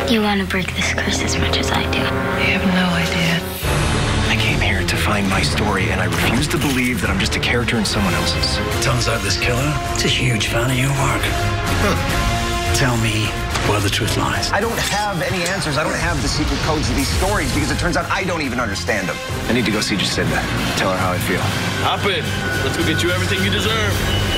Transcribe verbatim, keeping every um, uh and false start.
You want to break this curse as much as I do. You have no idea. I came here to find my story, and I refuse to believe that I'm just a character in someone else's. Turns out this killer is a huge fan of your work. Huh. Tell me where the truth lies. I don't have any answers. I don't have the secret codes of these stories because it turns out I don't even understand them. I need to go see Jacinda. Tell her how I feel. Hop in. Let's go get you everything you deserve.